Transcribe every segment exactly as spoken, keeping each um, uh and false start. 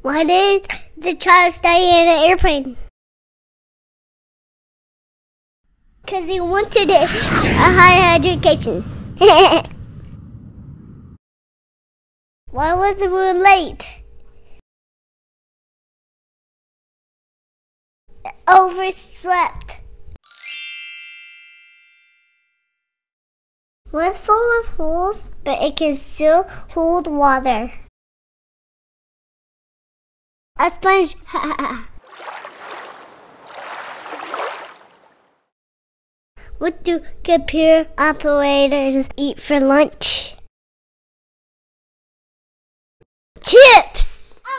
Why did the child stay in an airplane? Because he wanted a higher education. Why was the moon late? Overslept. Was full of holes, but it can still hold water. A sponge. What do computer operators eat for lunch? Chips!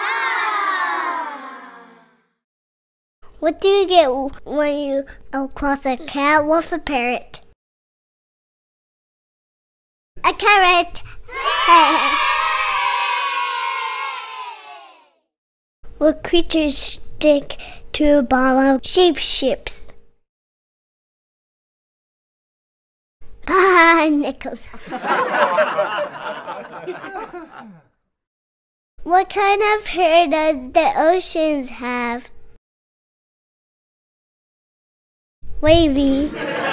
What do you get when you cross a cat with a parrot? A carrot! What creatures stick to the bottom of shape ships? Ah, nickels. What kind of hair does the oceans have? Wavy.